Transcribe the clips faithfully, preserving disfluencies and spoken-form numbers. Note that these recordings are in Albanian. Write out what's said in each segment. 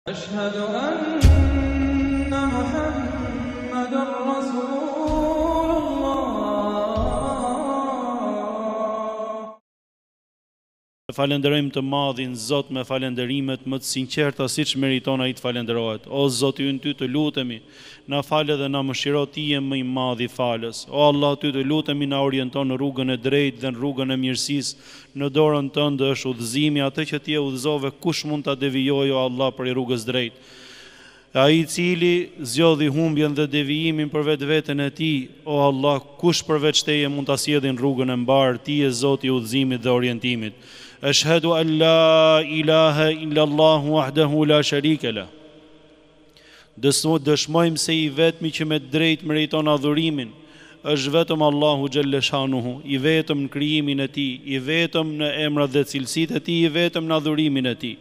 أشهد أن محمدًا رسول الله. Falenderojmë të madhin Zot me falenderimet më të sinqerta siç meriton ai të falenderohet. O Zoti ynë, ty të lutemi, na fal dhe na mëshiro, ti je më i madh i falës. O Allah, ty të lutemi, na orienton në rrugën e drejtë dhe në rrugën e mirësisë. Në dorën tënde është udhëzimi, atë që ti e udhëzove, kush mund ta devijojë o Allah për rrugës drejtë? Ai i cili zgjodhi humbjen dhe devijimin për vetveten e tij, o Allah, kush përveç teje mund ta sjellë rrugën e mbar? Ti je Zoti i udhëzimit dhe orientimit. Ashhadu an la ilaha illa Allah wahdahu la sharika lah. Dëshmojmë se i vetmi që me drejt meriton adhurimin është vetëm Allahu xhalleshanuhu, i vetëm në krijimin e tij, i vetëm në emrat dhe cilësitë e tij, i vetëm në adhurimin e tij.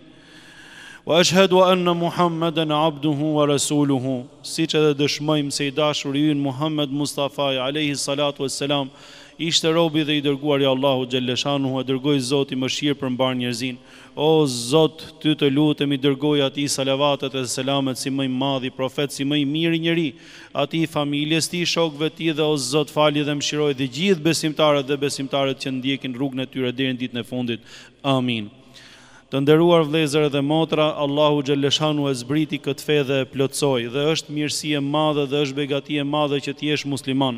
Wa ashhadu anna Muhammadan abduhu wa rasuluhu, siç edhe dëshmojmë se i dashuri ynë Muhammed Mustafa alayhi salatu wassalam ishte robi dhe i dërguar i Allahu xhalleshanuhu, e dërgoi Zoti mëshirë për mbar njerëzin. O Zot, ty të lutemi, dërgoj atij salavatet e selamet si më i madhi profet, si më i miri njeri, atij familjes tij, shokëve tij, dhe o Zot, fali dhe mëshiroj dhe gjithë besimtarët dhe besimtarët që ndjekin rrugën e tyre deri në ditën e fundit. Amin. Të nderuar vëllezër dhe motra, Allahu xhalleshanuhu e zbriti këtë fe dhe e plotsoi, dhe është mirësi e madhe dhe është begati e madhe që ti jesh musliman.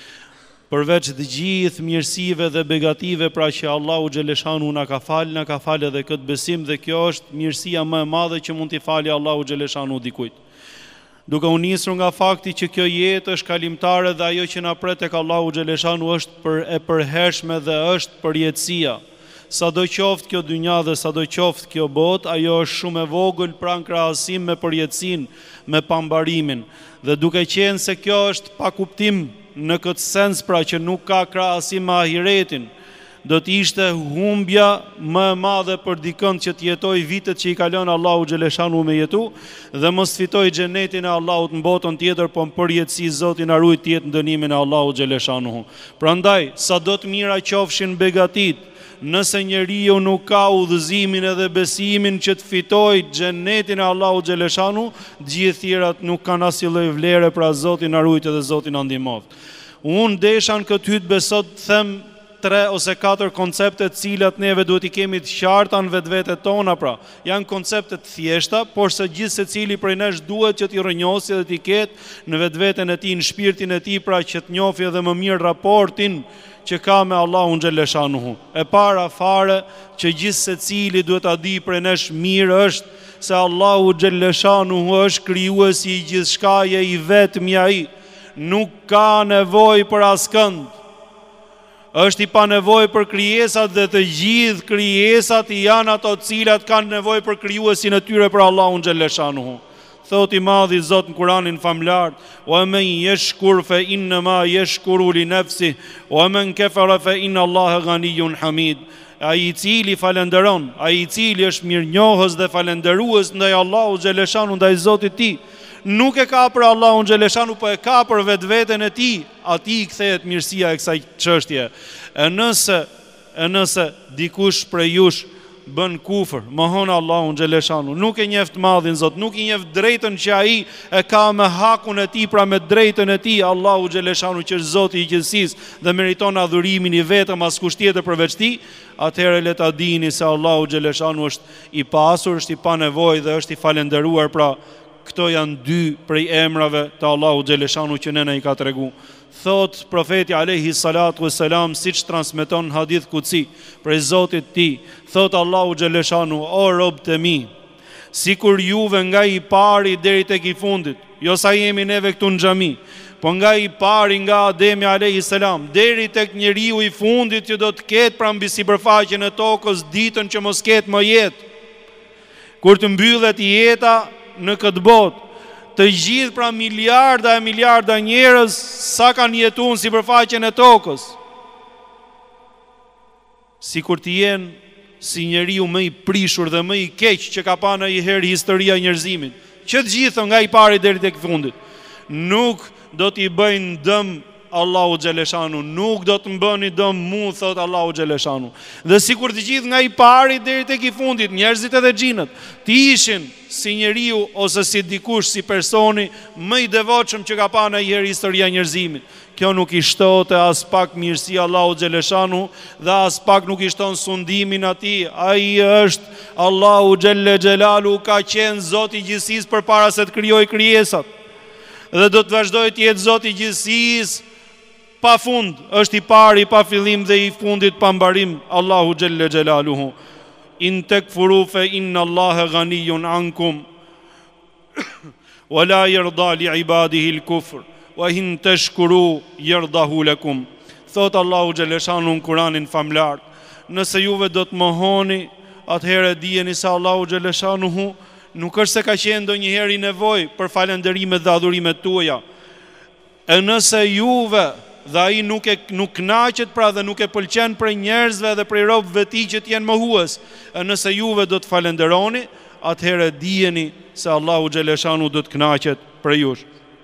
Përveç të gjithë mirësive dhe begative pra që Allahu xhalleshanuhu na ka falë, na ka falë edhe këtë besim, dhe kjo është mirësia më e madhe që mund t'i falë Allahu xhalleshanuhu dikujt. Duke u nisur nga fakti që kjo jetë është kalimtare dhe ajo që na pret tek Allahu xhalleshanuhu është për e përhershme dhe është përjetësia. Sado qoftë kjo dynja dhe sado qoftë kjo botë, ajo është shumë e vogël pra në krahasim me përjetësinë, me pambarimin. Dhe duke qenë se kjo është pa kuptim në këtë sens pra që nuk ka krahasim me ahiretin, do të ishte humbja më e madhe për dikën që të jetoj vitet që i ka lënë Allahu xhalleshanuhu me jetu dhe mos fitoj xhenetin e Allahut në botën tjetër, po në përjetësi Zoti na ruaj të jetë në dënimin e Allahu xhalleshanuhu. Prandaj, sado të mira qofshin begatit, nëse njeriu nuk ka udhëzimin edhe besimin që të fitojë xhenetin e Allahu xhalleshanuhu, gjithë tjerat nuk kanë asnjë lloj vlere, pra Zoti na ruaj dhe Zoti na ndihmoft. Unë desha në këtë hutbë sot të them tre ose katër koncepte të cilat neve duhet i kemi të qarta në vetvetet tona, pra janë koncepte të thjeshta, por se gjithë secili prej nesh duhet që t'i rrënjosë dhe t'i ketë në vetveten e tij, në shpirtin e tij, pra që të njohë edhe më mirë raportin që ka me Allahun xhalleshanuhu. E para fare që gjithë secili duhet ta di prej nesh mirë është se Allahu xhalleshanuhu është krijuesi i gjithçkaje, i vetmi ai. Nuk ka nevojë për askënd. Është i pa nevojë për krijesat dhe të gjithë krijesat janë ato të cilat kanë nevojë për krijuesin e tyre, për Allahun xhalleshanuhu. Thot i madhi Zot në Kur'anin famlar: "Wa man yashkur fa inna ma yashkuru li nafsihi, wa man kafara fa inna Allaha ghaniyyun hamid." Ai i cili falenderon, ai i cili është mirënjohës dhe falenderues ndaj Allahut xhalleshanuhu, ndaj Zotit të tij, nuk e ka për Allahun xhalleshanuhu, po e ka për vetveten e tij. Atij i kthehet mirësia e kësaj çështje. E nëse e nëse dikush prej jush bën kufër, mohon Allahun xhalleshanuhu, nuk e njeh të madhin Zot, nuk i njeh drejtën që ai e ka me hakun e tij, pra me drejtën e tij, Allahu xhalleshanuhu që është Zoti i gjithësisë dhe meriton adhurimin i vetëm, askush tjetër përveç tij, atëherë le ta dini se Allahu xhalleshanuhu është i pasur, është i pa nevojë dhe është i falendëruar. Pra këto janë dy prej emrave të Allahu xhalleshanuhu që nëna i ka tregu. Thot profeti alayhi salatu wassalam, siç transmeton në hadith kutsi prej Zotit të tij, thot Allahu xhalleshanuhu: "O robët e mi, sikur juve nga i pari deri tek i fundit, jo sa jemi neve këtu në xhami, po nga i pari nga Ademi alayhi salam deri tek njeriu i fundit që do të ketë pra mbi sipërfaqen e tokës ditën që mos ketë më jetë, kur të mbyllet jeta në këtë botë, të gjithë pra miliarda e miliarda njerëz sa kanë jetuar në sipërfaqen e tokës, sikur të jenë si njeriu më i prishur dhe më i keq që ka pa ndonjëherë historia e njerëzimit, që të gjithë nga i pari deri tek fundit, nuk do t'i bëjnë dëm Allahu xhaleshanu, nuk do të mbëni dëm mu, thot Allahu xhaleshanu. Dhe sikur të gjithë nga i pari deri tek i fundit, njerëzit edhe xhinët, të ishin si njeriu ose si dikush, si personi më i devotshëm që ka pa ndonjëherë historia e njerëzimit. Kjo nuk i shtote as pak mirësi Allahu xhaleshanu dhe as pak nuk i shton sundimin atij. Ai është Allahu xhelle xhelalu, ka qenë Zoti i gjithësisë përpara se të krijojë krijesat. Dhe do të vazhdojë të jetë Zoti i gjithësisë pa fund, është i pari pa fillim dhe i fundit pa mbarim, Allahu xhelle xhelaluhu. In takfuru fa inna Allaha ghaniyun ankum wa la yarda li ibadihi al-kufr wa in tashkuru yardahu lakum. Thot Allahu xhaleshanu në Kur'anin famlar, nëse juve do të mohoni, atëherë dijeni se Allahu xhaleshanuhu nuk është se ka qenë ndonjëherë i nevojë për falënderimet dhe adhurimet tuaja. E nëse juve dhe ai nuk e nuk kënaqet pra dhe nuk e pëlqen për njerëzve dhe për robëve të tij që të jenë mohues, e nëse juve do të falenderoni, atëherë dijeni se Allahu xhaleshanu do të kënaqet për ju.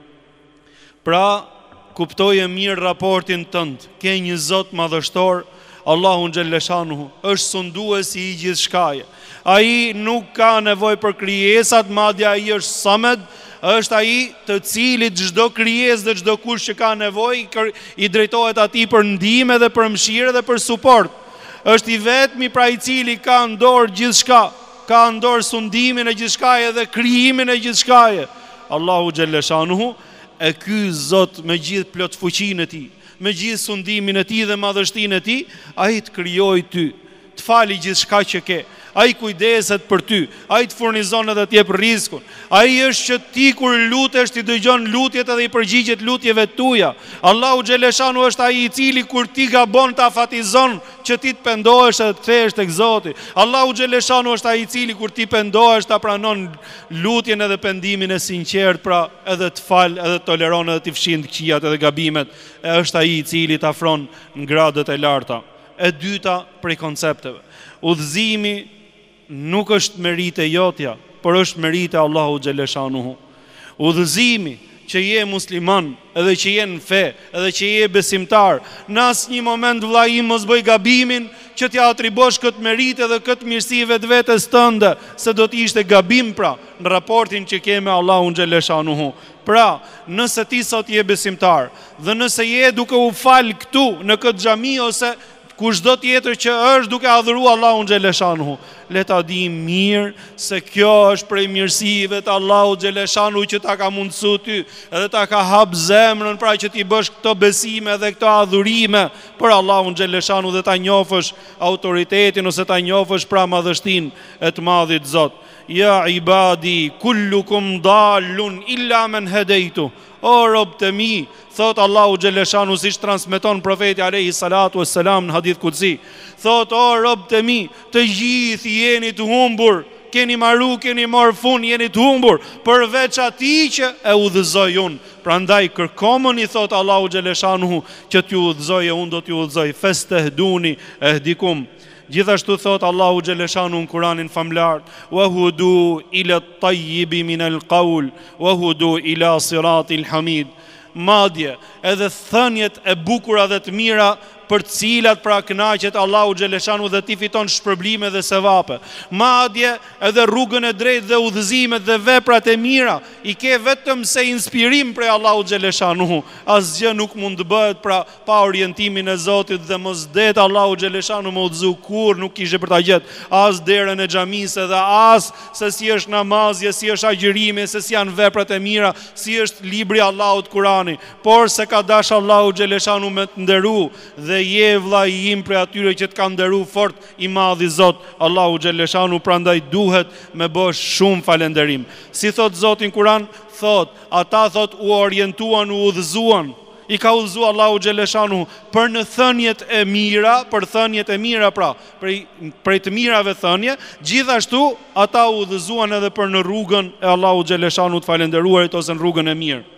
Pra, kuptoje mirë raportin tënd. Ke një Zot madhështor, Allahu xhaleshanu, është sunduesi i gjithçkaje. Ai nuk ka nevojë për krijesat, madje ai është Samed, është ai të cilit çdo krijesë dhe çdo kush që ka nevojë i drejtohet atij për ndihmë dhe për mëshirë dhe për suport. Është i vetmi pra i cili ka në dorë gjithçka, ka në dorë sundimin e gjithçkaje dhe krijimin e gjithçkaje. Allahu xhaleshanuhu, e ky Zot me gjithë plot fuqinë e tij, me gjithë sundimin e tij dhe madhështinë e tij, ai të krijoi ty, të fali gjithçka që ke. Ai kujdeset për ty, ai të furnizon edhe të jep rrezikun. Ai është që ti kur lutesh ti dëgjon lutjet edhe i përgjigjet lutjeve tuaja. Allahu xhaleshanu është ai i cili kur ti gabon ta fatizon që ti të pendohesh edhe të kthehesh tek Zoti. Allahu xhaleshanu është ai i cili kur ti pendohesh ta pranon lutjen edhe pendimin e sinqert, pra edhe të fal, edhe të toleron edhe të fshin të këqijat edhe gabimet. E është ai i cili të afron në gradet e larta. E dyta prej koncepteve. Udhëzimi nuk është merite jotja, por është merite Allahu xhaleshanuhu. Udhëzimi që je musliman, edhe që je në fe, edhe që je besimtar, në asnjë moment vllai im mos bëj gabimin që t'ja atribosh këtë merite dhe këtë mirësi vetvetes tënde, se do të ishte gabim pra në raportin që ke me Allahun xhaleshanuhu. Pra, nëse ti sot je besimtar dhe nëse je duke u fal këtu në këtë xhami ose kushdo tjetër që është duke adhuruar Allahun xhaleshanuhu, le ta di mirë se kjo është prej mirësive të Allahut xhaleshanuhu që ta ka mundsuar ty, edhe ta ka hap zemrën pra që ti bësh këto besime dhe këto adhurime për Allahun xhaleshanuhu dhe ta njohësh autoritetin ose ta njohësh pra madhështinë e të Madhit Zot. Ja ibadi kullukum dallun illa man hadaitu. O robë të mi, thot Allahu xhaleshanu, si që transmeton profeti alayhi salatu wassalam në hadith kutsi, thot o robë të mi, të gjithë jeni të humbur, keni marru, keni marrë fun, jeni të humbur, përveç atij që e udhëzoj unë. Prandaj kërkomoni, thot Allahu xhaleshanu, që t'ju udhëzoj e unë do t'ju udhëzoj. Fastahduni ehdikum. Gjithashtu thot Allahu xhaleshanu në Kur'anin famlar, wa hudu ila at-tayyibi min al-qawl wa hudu ila siratil hamid. Madje edhe thënjet e bukura dhe të mira për të cilat pra kënaqet Allahu xhaleshanu dhe ti fiton shpërblime dhe sevape. Madje edhe rrugën e drejtë dhe udhëzimet dhe veprat e mira i ke vetëm se inspirim prej Allahu xhaleshanu. Asgjë nuk mund të bëhet pra pa orientimin e Zotit dhe mos det Allahu xhaleshanu më udhëzu kur nuk kishe për ta gjetë as derën e xhamisë dhe as se si është namazja, si është agjërimi, se si janë veprat e mira, si është libri i Allahut Kurani, por se ka dash Allahu xhaleshanu me të nderu dhe je vllai im për atyre që të kanë nderu fort i Madhi Zot Allahu xhaleshanu, prandaj duhet me bësh shumë falënderim. Si thot Zoti në Kur'an, thot, ata thot u orientuan, u udhëzuan, i ka udhëzuar Allahu xhaleshanu për në thënjet e mira, për thënjet e mira pra, prej prej të mirave thënje, gjithashtu ata u udhëzuan edhe për në rrugën e Allahu xhaleshanu të falënderuarit ose në rrugën e mirë.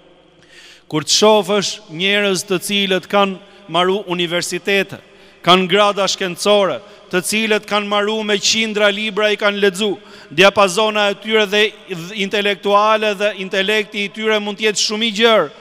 Kur të shofësh njerëz të cilët kanë marru universitete, kanë grada shkencore, të cilët kanë marru me qindra libra i kanë lexu, diapazona e tyre dhe intelektuale dhe intelekti i tyre mund të jetë shumë i gjerë,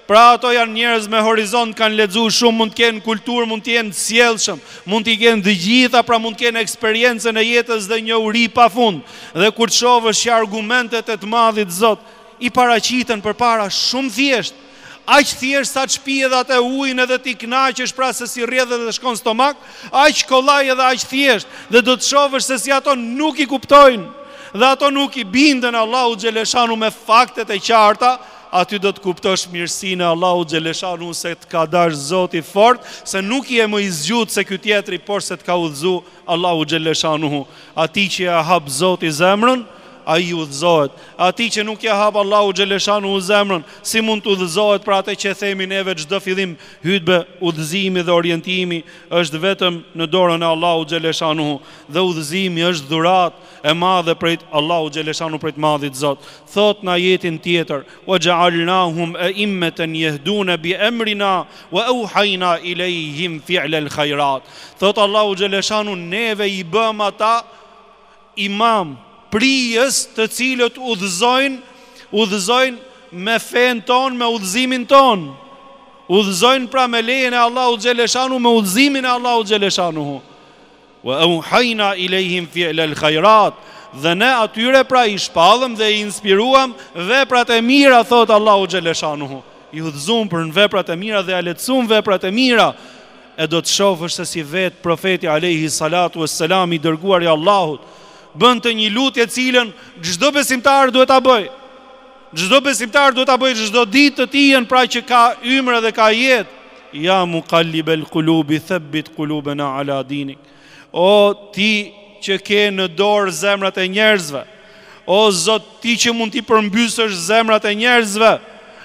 Pra ato janë njerëz me horizont, kanë lexuar shumë, mund të kenë kulturë, mund të jenë të sjellshëm, mund të kenë të gjitha, pra mund të kenë eksperiencën e jetës dhe njohuri pafund. Dhe kur të shohësh që argumentet e të madhit Zot i paraqiten përpara shumë thjesht, aq thjesht sa të shpi edhe atë ujin edhe ti kënaqesh, pra se si rrjedh dhe shkon stomak, aq kollaj edhe aq thjesht, dhe do të shohësh se si ato nuk i kuptojnë dhe ato nuk i bindën Allahu xhaleshanu me faktet e qarta. Aty do të kuptosh mirësinë e Allahu xhaleshanu, se të ka dash Zoti fort, se nuk i e më i zgjut se ky tjetri, por se të ka udhëzu Allahu xhaleshanu. Ati që ja hap Zoti zemrën, ai udhëzohet. Ati që nuk ja hap Allahu xhaleshanu zemrën, si mund të udhëzohet? Pra atë që themi neve çdo fillim hutbe, udhëzimi dhe orientimi është vetëm në dorën e Allahu xhaleshanu, dhe udhëzimi është dhuratë e madhe prej Allahu xhaleshanu, prej të madhit Zot. Thot në ajetin tjetër: "Wa ja'alnahum a'immatan yahduna bi amrina wa awhayna ilayhim fi'la al-khayrat." Thot Allahu xhaleshanu, neve i bëm ata imam, prijës, të cilët udhëzojnë, udhëzojnë me fen ton, me udhëzimin ton. Udhëzojnë pra me lejen e Allahu xhaleshanu, me udhëzimin e Allahu xhaleshanu. Wa auhayna ilayhim fi'la al-khayrat. Dhe ne atyre pra i shpallëm dhe i inspiruam veprat e mira, thot Allahu xhaleshanu. I udhëzuam për në veprat e mira dhe ja lehtësuam veprat e mira. E do të shohësh se si vet profeti alayhi salatu wassalam, i dërguar i Allahut, bën të një lutje cilën çdo besimtar duhet ta bëj. Çdo besimtar duhet ta bëj çdo ditë të tijën, pra që ka ymër dhe ka jetë. Ja muqallibal qulubi thabbit qulubana ala dinik. O ti që ke në dorë zemrat e njerëzve, o Zot, ti që mund t'i përmbysësh zemrat e njerëzve,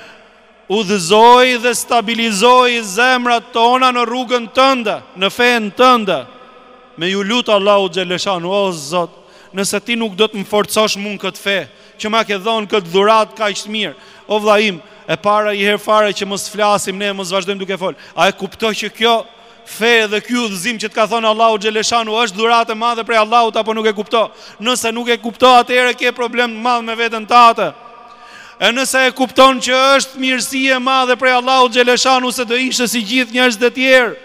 udhëzoj dhe stabilizoj zemrat tona në rrugën tënde, në fen tënde. Me ju lut Allahu xhaleshanu, o Zot, nëse ti nuk do të më forcosh mua këtë fe, që ma ke dhënë këtë dhurat kaq të mirë, o vllaim, e para i herë fare që mos flasim ne, mos vazhdojmë duke fol. A e kuptoj që kjo fe dhe ky udhëzim që të ka thonë Allahu xhaleshanu është dhuratë e madhe prej Allahut, apo nuk e kupto? Nëse nuk e kupto, atëherë ke problem të madh me veten tënde. E nëse e kupton që është mirësi e madhe prej Allahu xhaleshanu, se do ishte si gjithë njerëzit e tjerë.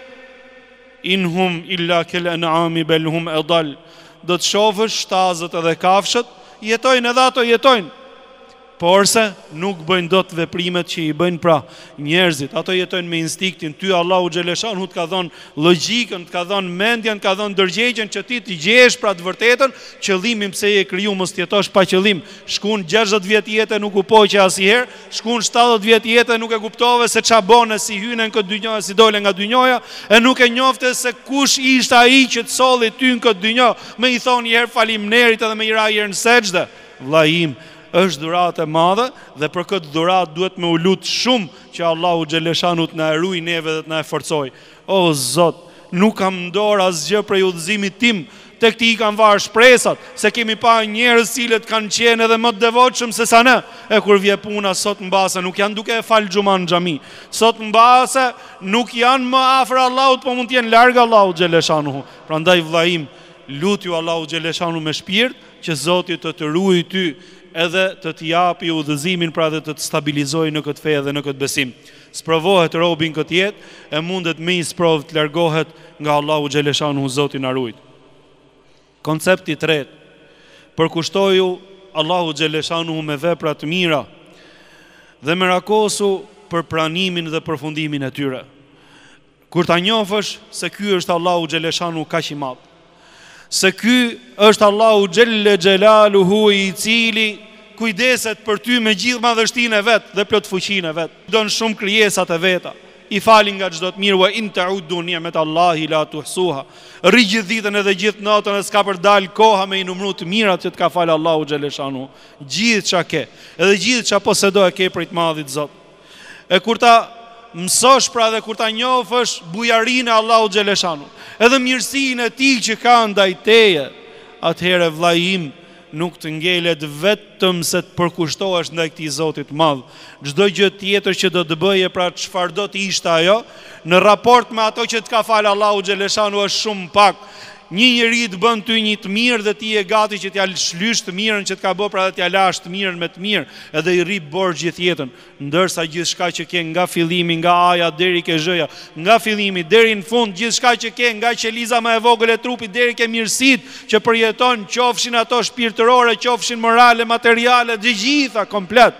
Inhum illa kal an'ami bal hum adall. Do të shohësh shtazët edhe kafshët, jetojnë edhe ato jetojnë, por se nuk bëjnë dot veprimet që i bëjnë pra njerëzit. Ato jetojnë me instiktin. Ty Allahu xhaleshanu të ka dhënë logjikën, të ka dhënë mendjen, të ka dhënë ndërgjegjen që ti të gjesh pra të vërtetën, qëllimin pse je kriju, mos të jetosh pa qëllim. Shkon gjashtëdhjetë vjet jetë nuk u poqe asnjëherë, shkon shtatëdhjetë vjet jetë nuk e kuptove se ç'a bone, si hyne në këtë dynjë, si dole nga dynjoja, e nuk e njofte se kush ishte ai që të solli ty në këtë dynjë, me i thonë një herë faleminderit edhe me i ra herë në sejdë. Vllaim, është dhuratë e madhe, dhe për këtë dhuratë duhet me u lut shumë që Allahu xhaleshanu të na ruaj neve dhe të na forcoj. O Zot, nuk kam dorë asgjë për udhëzimin tim, tek ti i kanë varë shpresat, se kemi pa njerëz cilët kanë qenë edhe më të devotshëm se sa ne. E kur vje puna sot mbase nuk janë duke e fal xhuman në xhami. Sot mbase nuk janë më afër Allahut, po mund të jenë larg Allahut xhaleshanu. Prandaj vllaim, lutju Allahu xhaleshanu me shpirt që Zoti të të ruaj ty, edhe të të japi udhëzimin, pra dhe të të stabilizoj në këtë fe dhe në këtë besim. Sprovohet robin këtë jetë, e mundet me i sprov të largohet nga Allahu xhaleshanu, Zoti na ruaj. Koncepti i tretë, përkushtoju Allahu xhaleshanu me vepra të mira dhe mirakosu për pranimin dhe përfundimin e tyre. Kur ta njofësh se ky është Allahu xhaleshanu kaq i madh, se ky është Allahu xhelle xhelaluhu, i cili kujdeset për ty me gjithë madhështinë e vet dhe plot fuqinë e vet. Don shumë krijesat e veta, i falin nga çdo të mirë. Wa in ta'uddu ni'matallahi la tuhsuha. Rri gjithë ditën edhe gjithë natën, e s'ka për dal koha me i numëru të mirat që të ka falë Allahu xhaleshanu. Gjithë çka ke, edhe gjithë çka posedo e ke prej të madhit Zot. E kur ta mësosh pra dhe kur ta njofësh bujarinë e Allahu xhaleshanu, edhe mirësinë e tij që ka ndaj teje, atëherë vllaim, nuk të ngelet vetëm se të përkushtohesh ndaj këtij Zoti të madh. Çdo gjë tjetër që do të bëje, pra çfarëdo të ishte ajo, në raport me ato që të ka falë Allahu xhaleshanu është shumë pak. një njeri të bën ty një të mirë dhe ti e gati që t'ja shlysh të mirën që t'ka bë pra dhe t'ja lash të mirën me të mirë, edhe i rip borxh gjithë jetën, ndërsa gjithçka që ke nga fillimi, nga A-ja deri ke Z-ja, nga fillimi deri në fund, gjithçka që ke nga qeliza më e vogël e trupit deri ke mirësitë që përjeton, qofshin ato shpirtërore, qofshin morale, materiale, të gjitha komplet,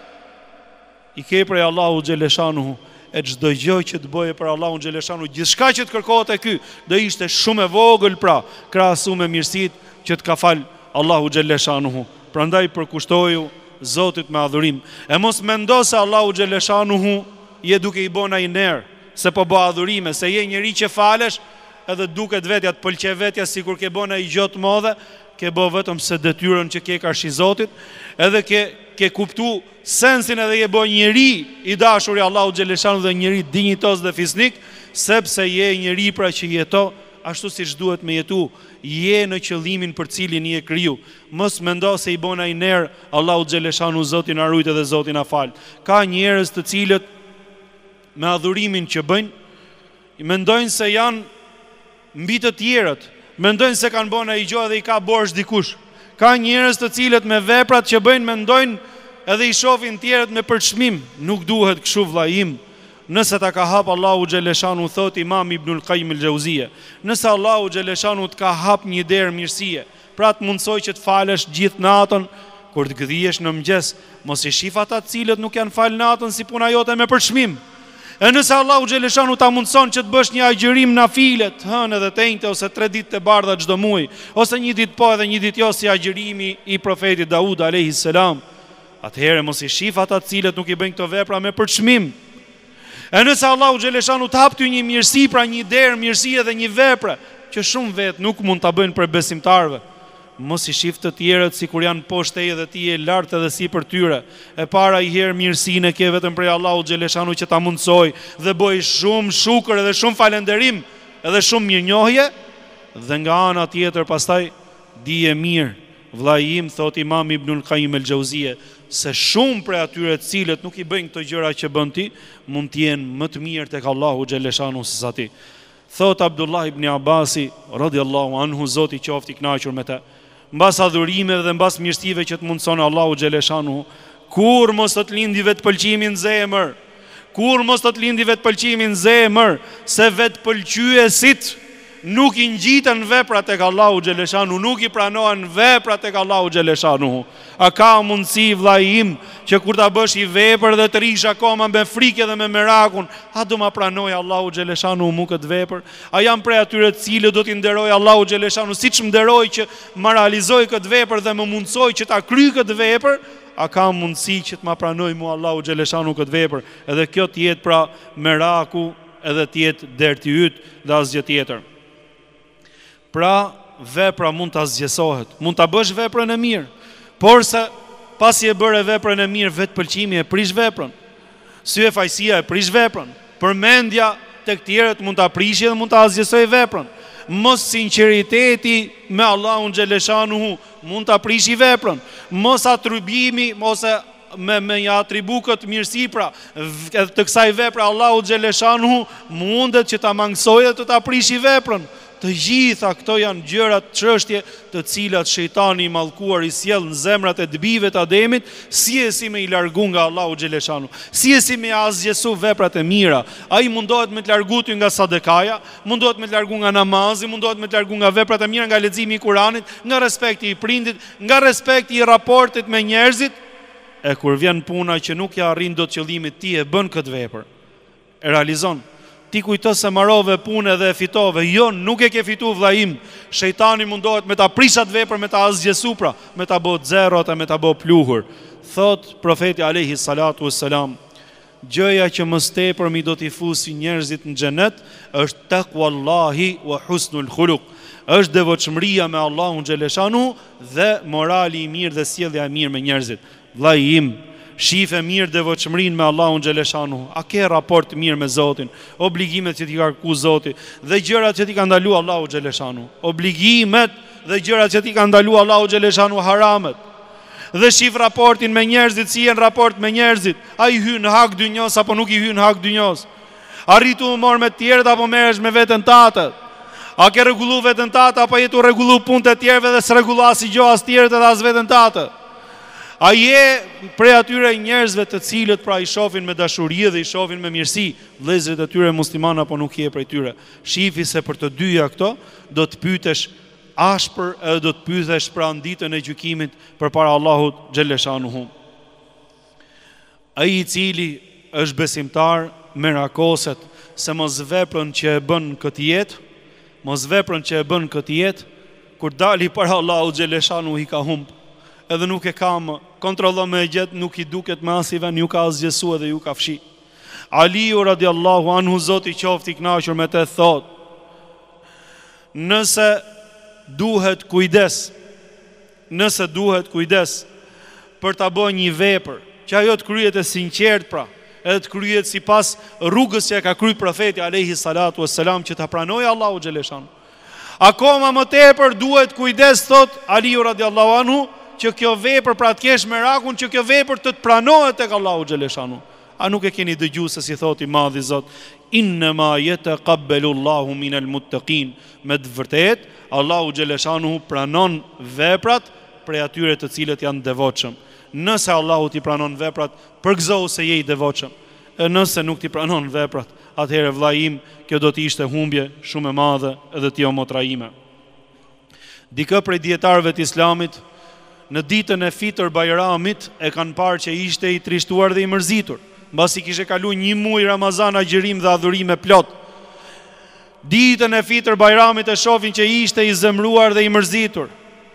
i ke prej Allahu xhaleshanuhu. E çdo gjë që të bëje për Allahun xhaleshanu, gjithçka që të kërkohet e ky, do ishte shumë e vogël pra, krahasu me mirësitë që të ka fal Allahu xhaleshanuhu. Prandaj përkushtoju Zotit me adhurim. E mos mendo se Allahu xhaleshanuhu je duke i bëna i ner, se po bë adhurime, se je njëri që falesh, edhe duket vetja të pëlqej vetja sikur ke bëna i gjot modhe, ke bë vetëm se detyrën që ke karshi Zotit, edhe ke ke kuptu sensin edhe je bë njëri i dashur i Allahu xhaleshanu dhe njëri dinjitos dhe fisnik, sepse je njëri pra që jeto ashtu siç duhet me jetu, je në qëllimin për cilin je kriju. Mos mendo se i bona i ner Allahu xhaleshanu, Zoti na rujt edhe Zoti na fal. Ka njerëz të cilët me adhurimin që bëjnë, mendojnë se janë mbi të tjerët, mendojnë se kanë bona i gjë dhe i ka borxh dikush. Ka njerëz të cilët me veprat që bëjnë mendojnë edhe i shohin tjerët me përçmim. Nuk duhet kështu vlla im. Nëse ta ka hap Allahu xhaleshanu, thot Imam Ibnul Qayyim el-Jauziyja, nëse Allahu xhaleshanu të ka hap një derë mirësie, pra të mundsoj që të falesh gjithë natën, kur të gëdhihesh në mëngjes, mos i shif ata të cilët nuk janë fal natën si puna jote me përçmim. E nëse Allahu xhaleshanu ta mundson që të bësh një agjërim nafilet, hënë edhe tente ose tre ditë të bardha çdo muaj, ose një ditë po edhe një ditë jo si agjërimi i profetit Daud alayhis salam, atëherë mos i shif ata të cilët nuk i bëjnë këto vepra me përçmim. E nëse Allahu xhaleshanu të hap ty një mirësi, pra një derë mirësi edhe një vepre që shumë vet nuk mund ta bëjnë për besimtarve, mos i shif të tjerët sikur janë poshtë teje dhe ti je lart edhe sipër tyre. E para i herë mirësinë ke vetëm prej Allahu xhaleshanu që ta mundsoj dhe bëj shumë shukër edhe shumë falënderim edhe shumë mirënjohje, dhe nga ana tjetër pastaj dije mirë, vllai im, thot Imam Ibnul Qayyim el-Jauziyja, se shumë prej atyre të cilët nuk i bëjnë këto gjëra që bën ti, mund të jenë më të mirë tek Allahu xhaleshanu se sa ti. Thot Abdullah ibn Abasi radhiyallahu anhu, Zoti qoftë i kënaqur me të, mbas adhurimeve dhe mbas mirësive që të mundson Allahu xhaleshanu, kur mos të lindi vetë pëlqimin zemër, kur mos të lindi vetë pëlqimin zemër, se vetë pëlqyesit nuk i ngjiten veprat tek Allahu xhaleshanu, nuk i pranohen veprat tek Allahu xhaleshanu. A ka mundësi vllai im që kur ta bësh i vepër dhe të rish akoma me frikë dhe me merakun, a do ma pranoj Allahu xhaleshanu mu këtë vepër? A jam prej atyre të cilët do t'i nderoj Allahu xhaleshanu siç më nderoj që ma realizoj këtë vepër dhe më mundsoj që ta kryj këtë vepër? A ka mundësi që të ma pranoj mu Allahu xhaleshanu këtë vepër? Edhe kjo të jetë pra meraku, edhe të jetë derti yt dhe asgjë tjetër. Pra vepra mund të zgjesohet, mund të bësh veprën e mirë, por se pasi e bërë veprën e mirë, vetë pëlqimi e prish veprën, sy e fajësia e prish veprën, përmendja tek tjerët mund të aprishje dhe mund të zgjesoj veprën, mos sinqeriteti me Allahun xhaleshanu mund të aprishi veprën, mos atribimi, mos e me me një atribu këtë mirësi pra të kësaj vepre Allahu xhaleshanu mundet që ta mangësojë dhe të ta aprishi veprën. Të gjitha këto janë gjërat, çështje të cilat shejtani i mallkuar i sjell në zemrat e dëbive të Ademit, si e si me i largu nga Allahu xhaleshanu, si e si me azgjesu veprat e mira. Ai mundohet me të largu ty nga sadekaja, mundohet me të largu nga namazi, mundohet me të largu nga veprat e mira, nga leximi i Kuranit, nga respekti i prindit, nga respekti i raportit me njerëzit. E kur vjen puna që nuk ja arrin dot qëllimit, ti e bën këtë vepër, e realizon. Ti kujto se marrove punë dhe e fitove. Jo, nuk e ke fitu vllai im. Shejtani mundohet me ta prishat vepër, me ta azgjesu pra, me ta bë zero ata, me ta bë pluhur. Thot profeti alayhi salatu wassalam, gjëja që më së tepërmi do t'i fusi njerëzit në xhenet është taqwallahi wa husnul khuluq. Është devotshmëria me Allahun xhaleshanu dhe morali i mirë dhe sjellja e mirë me njerëzit. Vllai im, shife mirë devotshmërinë me Allahun xhaleshanu. A ke raport mirë me Zotin, obligimet që ti ka kërkuar Zoti dhe gjërat që ti ka ndaluar Allahu xhaleshanu, obligimet dhe gjërat që ti ka ndaluar Allahu xhaleshanu, haramet. Dhe shif raportin me njerëzit, si janë raport me njerëzit. A i hyn hak dynjos apo nuk i hyn hak dynjos? Arritu u marr me të tjerët apo merresh me veten tatë? A ke rregullu veten tate apo je tu rregullu punët e tjerëve dhe s'rregullo asgjë as tjerët edhe as veten tate? A je prej atyre njerëzve të cilët pra i shohin me dashuri dhe i shohin me mirësi vëllezërit e tyre musliman apo nuk je prej tyre? Shifi se për të dyja këto do të pyetesh ashpër edhe do të pyetesh pra në ditën e gjykimit përpara Allahut xhaleshanuhu. Ai i cili është besimtar merakoset se mos veprën që e bën këtë jetë, mos veprën që e bën këtë jetë, kur dali para Allahut xhaleshanuhu i ka humb. Edhe nuk e kam kontrollo me gjet, nuk i duket me asive, nuk ka asgjësu edhe ju ka fshi. Aliu radiallahu anhu, Zoti qoftë i kënaqur me të, thot: Nëse duhet kujdes, nëse duhet kujdes për ta bërë një vepër, që ajo të kryet e sinqert pra, edhe të kryet sipas rrugës që e ka kryet profeti alayhi salatu wassalam, që ta pranojë Allahu xhaleshan. Akoma më tepër duhet kujdes, thot Aliu radiallahu anhu, që kjo vepër pra të kesh merakun që kjo vepër të të pranohet tek Allahu xhaleshanu. A nuk e keni dëgjuar se si thot i madhi Zot, innama yataqabbalu Allahu minal muttaqin, me të vërtet Allahu xhaleshanu pranon veprat prej atyre të cilët janë devotshëm. Nëse Allahu ti pranon veprat, përgëzohu se je i devotshëm. E nëse nuk ti pranon veprat, atëherë vllai im, kjo do të ishte humbje shumë e madhe edhe ti o motra ime. Dikë prej dietarëve të Islamit në ditën e Fitr Bajramit e kanë parë që ishte i trishtuar dhe i mërzitur, mbasi kishe kaluar një muaj Ramazan agjërim dhe adhurime plot. Ditën e Fitr Bajramit e shohin që ishte i zemruar dhe i mërzitur.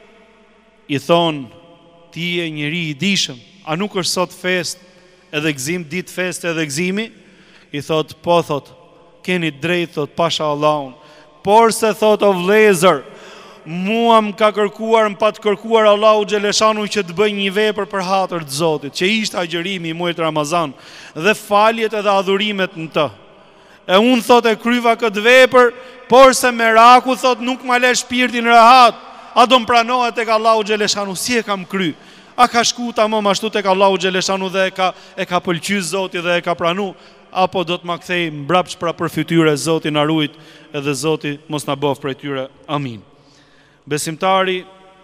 I thon: ti je njeri i dishëm, a nuk është sot fest edhe gzim, ditë fest edhe gzimi? I thot: po, thot, keni drejt, thot, pasha Allahun, por se thot o vlezër, mua më ka kërkuar, më pa të kërkuar Allahu xhaleshanu që të bëj një vepër për hatër të Zotit, që ishte agjërimi i muajit Ramazan dhe faljet edhe adhurimet në të. E unë, thot, e kryva këtë vepër, por se meraku, thot, nuk ma le shpirtin rahat, a do më pranohet tek Allahu xhaleshanu. Si e kam kry? A ka shku tamam ashtu tek Allahu xhaleshanu dhe e ka e ka pëlqyer Zoti dhe e ka pranu, apo do të ma kthej mbrapsht pra për fytyrë? Zoti na ruaj edhe Zoti mos na bëf prej tyre. Amin. Besimtari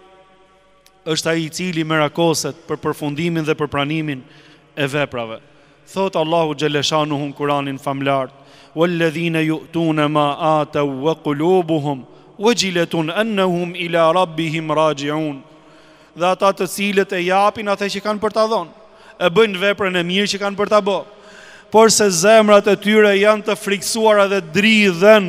është ai i cili merakoset për përfundimin dhe për pranimin e veprave. Thot Allahu xhaleshanuhu në Kur'anin famlar: "Walladhina yu'tuna ma ataw wa qulubuhum wajilatun annahum ila rabbihim raji'un." Dhe ata të cilët e japin atë që kanë për ta dhënë, e bëjnë veprën e mirë që kanë për ta bërë, por se zemrat e tyre janë të friksuara dhe dridhen.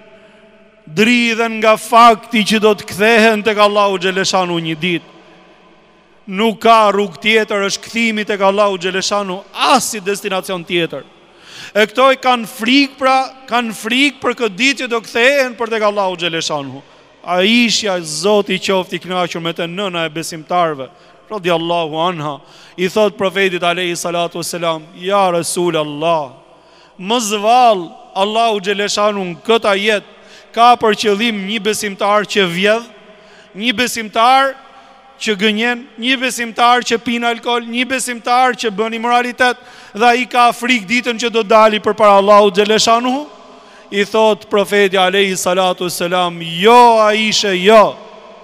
Dridhen nga fakti që do të kthehen tek Allahu xhaleshanu një ditë. Nuk ka rrugë tjetër, është kthimi tek Allahu xhaleshanu, as si destinacion tjetër. E këto i kanë frikë pra, kanë frikë për këtë ditë që do kthehen për tek Allahu xhaleshanu. Aisha, Zoti qoftë i kënaqur me të, nëna e besimtarve, radiallahu anha, i thot profetit alayhi salatu wassalam: ja Rasul Allah, më zval Allahu xhaleshanu në këtë ajet ka për qëllim një besimtar që vjedh, një besimtar që gënjen, një besimtar që pin alkool, një besimtar që bën imoralitet, dhe ai ka frikë ditën që do dali përpara Allahut xhaleshanuhu. I thot profeti alayhi salatu wassalam: jo Aisha, jo.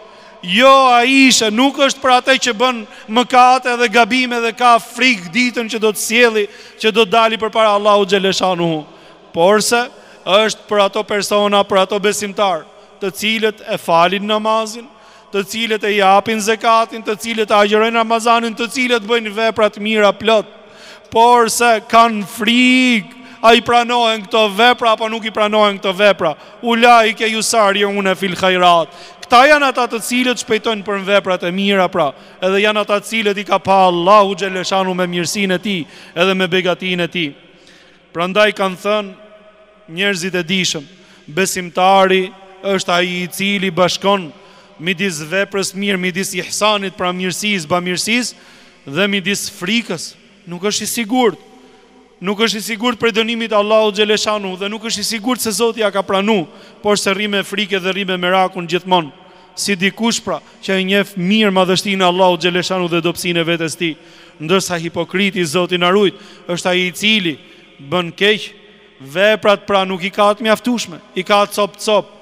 Jo Aisha, nuk është për atë që bën mëkate dhe gabime dhe ka frikë ditën që do të sjelli, që do dali përpara Allahut xhaleshanuhu, porse është për ato persona, për ato besimtar, të cilët e falin namazin, të cilët e japin zekatin, të cilët e agjërojnë Ramazanin, të cilët bëjnë vepra të mira plot, por se kanë frikë, a i pranohen këto vepra apo nuk i pranohen këto vepra. Ulaike yusari'una fil khairat. Këta janë ata të cilët shpejtojnë për veprat e mira pra, edhe janë ata të cilët i ka pa Allahu xhaleshanu me mirësinë e tij edhe me begatinë e tij. Prandaj kanë thënë njerëzit e dishëm, besimtari është ai i cili bashkon midis veprës mirë, midis ihsanit pra mirësisë, bamirësisë, dhe midis frikës. Nuk është i sigurt. Nuk është i sigurt për dënimit Allahu xhaleshanu dhe nuk është i sigurt se Zoti ja ka pranu, por se rri me frikë dhe rri me merakun gjithmonë. Si dikush pra që e njeh mirë madhështinë e Allahut xhaleshanu dhe dobësinë e vetes tij, ndërsa hipokriti, Zoti na ruaj, është ai i cili bën keq veprat pra nuk i ka të mjaftueshme, i ka cop cop,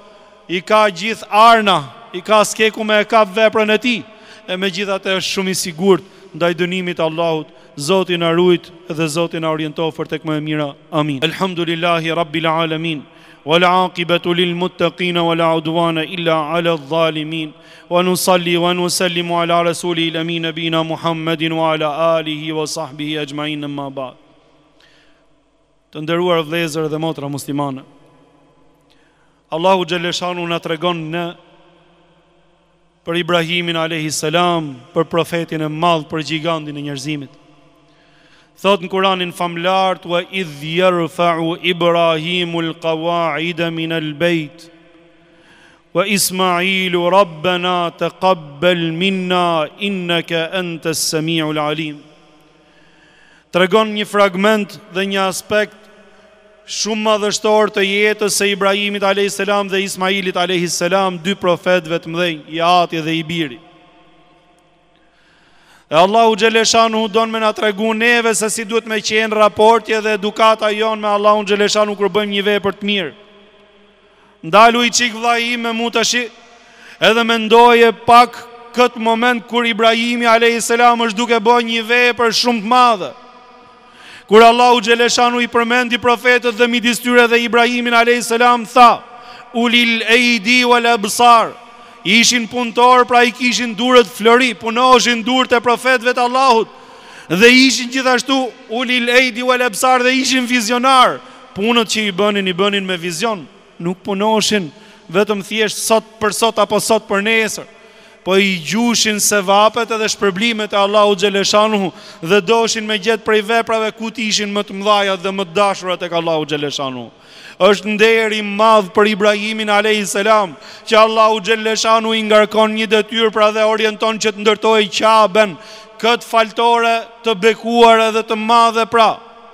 i ka gjithë arna, i ka skeku me e kap veprën e tij, e megjithatë është shumë i sigurt ndaj dënimit të Allahut. Zoti na ruajt dhe Zoti na orientoft për tek më e mira. Amin. Elhamdulillahi rabbil alamin. Wal aqibatu lil muttaqin wala udwana illa ala adh-dhalimin. Wa nusalli wa nusallimu ala rasulil amin nabina Muhammedin wa ala alihi wa sahbihi ajma'in, amma ba'd. Të nderuar vëllezër dhe motra muslimane, Allahu xhaleshanu na tregon në për Ibrahimin alayhis salam, për profetin e madh, për gigantin e njerëzimit. Thot në Kur'anin famlart: wa idh yarfa'u Ibrahimul qawa'ida min al-bayt wa Ismailu rabbana taqabbal minna innaka antas samiul alim. Tregon një fragment dhe një aspekt shumë madhështor të jetës së Ibrahimit alayhis salam dhe Ismailit alayhis salam, dy profetëve të mëdhenj, i Ati dhe i Biri. E Allahu xhaleshanu don me na tregu neve se si duhet me qenë raporti dhe edukata jon me Allahun xhaleshanu kur bëjmë një vepër të mirë. Ndalu i çik vllai im me mu tash, edhe mendoje pak këtë moment kur Ibrahimi alayhis salam është duke bërë një vepër shumë të madhe. Kur Allahu xhaleshanu i përmendi profetët dhe midis tyre dhe Ibrahimin alayhis salam, tha: ulil aidi wal absar. Ishin punëtor, pra i kishin durët flori, punoheshin durët e profetëve të Allahut, dhe ishin gjithashtu ulil aidi wal absar, dhe ishin vizionar. Punët që i bënin, i bënin me vizion. Nuk punoheshin vetëm thjesht sot për sot apo sot për nesër, po i gjushin sevapet edhe shpërblimet e Allahu xhaleshanu dhe doshin me gjetë prej veprave ku t'ishin më të mëdhaja dhe më të dashurat tek Allahu xhaleshanu. Është nder i madh për Ibrahimin alayhis salam që Allahu xhaleshanu i ngarkon një detyrë, pra dhe orienton që të ndërtojë Ka'ben, këtë faltore të bekuar edhe të madhe pra.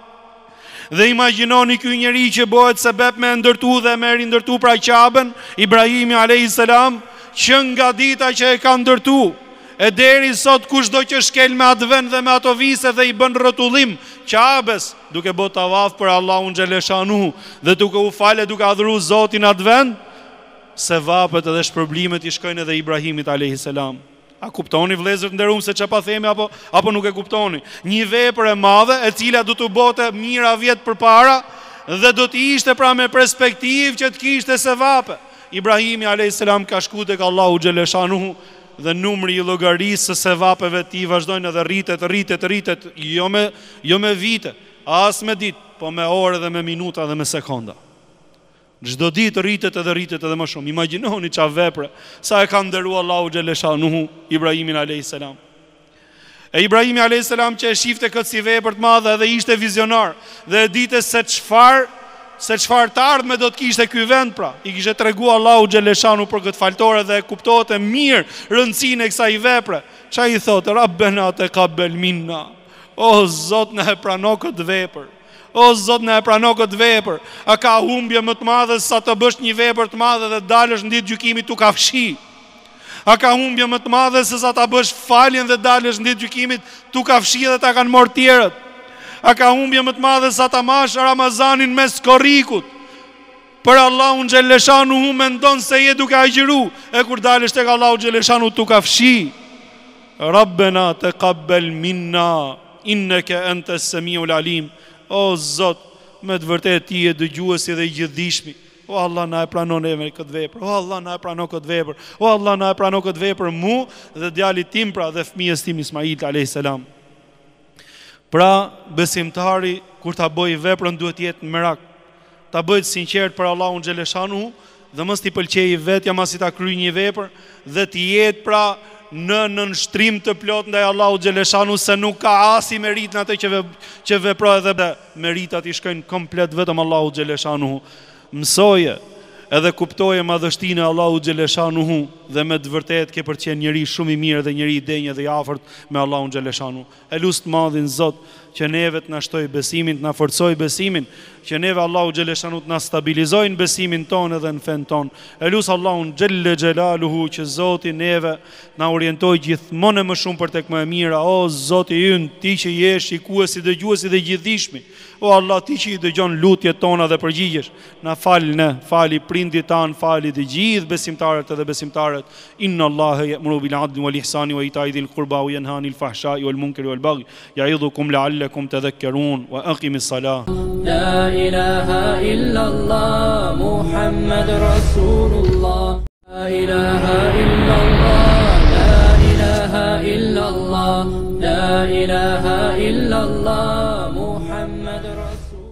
Dhe imagjinoni ky njeri që bëhet sebeb me ndërtu dhe me rindërtu pra Ka'ben, Ibrahimi alayhis salam, që nga dita që e ka ndërtu e deri sot kushdo që shkel me atë vend dhe me ato vise dhe i bën rrotullim Ka'bes, duke bë tavaf për Allahun xhaleshanu dhe duke u falë, duke adhuru Zotin atë vend, sevapet edhe shpërblimet i shkojnë edhe Ibrahimit alayhis salam. A kuptoni vëllezër të nderuar se çfarë themi apo apo nuk e kuptoni? Një vepër e madhe e cila do të bote mira vjet përpara dhe do të ishte pra me perspektivë që të kishte sevape. Ibrahimi alayhis salam ka shkuar tek Allahu xhaleshanu dhe numri i llogarisë së sevapeve të tij vazhdojnë edhe rritet, rritet, rritet, jo me jo me vite, as me ditë, po me orë dhe me minuta dhe me sekonda. Çdo ditë rritet edhe rritet edhe më shumë. Imagjinoni çfarë vepre sa e ka nderuar Allahu xhaleshanu Ibrahimin alayhis salam. E Ibrahimi alayhis salam që e shifte këtë si vepër të madhe dhe ishte vizionar dhe e dite se çfarë se çfarë të ardhme do të kishte ky vend, pra i kishte treguar Allahu xhaleshanu për këtë faltore dhe kuptohet e mirë rëndësinë e kësaj vepre. Çfarë i thotë? Rabbena taqabbal minna. O Zot, na e prano këtë vepër. O Zot, na e prano këtë vepër. A ka humbje më të madhe sa të bësh një vepër të madhe dhe dalësh në ditë gjykimit tu kafshi? A ka humbje më të madhe se sa ta bësh faljen dhe dalësh në ditë gjykimit tu kafshi dhe ta kanë marrë tjerët? A ka humbje më të madhe sa ta mash Ramazanin mes korrikut? Për Allahun xhaleshanu hu mendon se je duke agjëru, e kur dalësh tek Allahu xhaleshanu tu kafshi. Rabbena taqabbal minna innaka antas samiul alim. O Zot, me të vërtetë ti je dëgjuesi dhe i gjithdijshmi. O Allah, na e pranon neve këtë vepër. O Allah, na e pranon këtë vepër. O Allah, na e pranon këtë vepër mu dhe djalit tim pra dhe fëmijës tim Ismail alayhis salam. Pra, besimtari kur ta bëj veprën duhet jetë merak, ta bëjë sinqert për Allahun xhaleshanu dhe mos t'i pëlqejë vetja masi ta kryej një vepër dhe të jetë pra në nënshtrim të plot ndaj Allahut xhaleshanu, se nuk ka as i merit në atë që ve, që veproi dhe meritat i shkojnë komplet vetëm Allahut xhaleshanu. Mësoje edhe kuptoje madhështinë e Allahut xhaleshanu dhe me të vërtetë ke për të qenë njëri shumë i mirë dhe njëri i denjë dhe i afërt me Allahun xhaleshanu. E lut të madhin Zot që neve të na shtoj besimin, të na forcoj besimin, që neve Allahu xhaleshanu të na stabilizojnë besimin tonë edhe në fen tonë. E lut Allahun xhelle xhelaluhu që Zoti neve na orientoj gjithmonë më shumë për tek më e mira. O Zoti ynë, ti që je shikuesi, dëgjuesi dhe gjithdijshmi. O Allah, ti që i dëgjon lutjet tona dhe përgjigjesh, na fal ne, fali prindit tan, fali të gjithë besimtarët edhe besimtarët. Inna Allaha ya'muru bil 'adli wal ihsani wa ita'i dhil qurba wa yanha 'anil fahsha'i wal munkari wal baghi ya'idhukum la'allakum tadhakkarun wa aqimis salah. La ilaha illallah Muhammad Rasulullah. La ilaha illallah. La ilaha illallah. La ilaha illallah Muhammad Rasulullah.